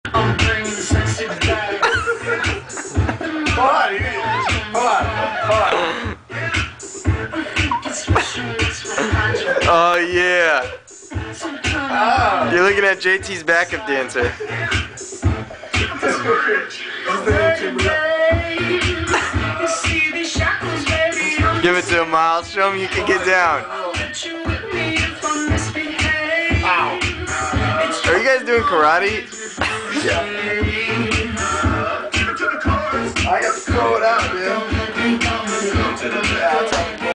I'm bringing the sexy back. Hold on. Oh yeah. You're looking at JT's backup dancer. Give it to him, Miles. Show him you can get down. Ow. Are you guys doing karate? Yeah. I got to throw it out, man.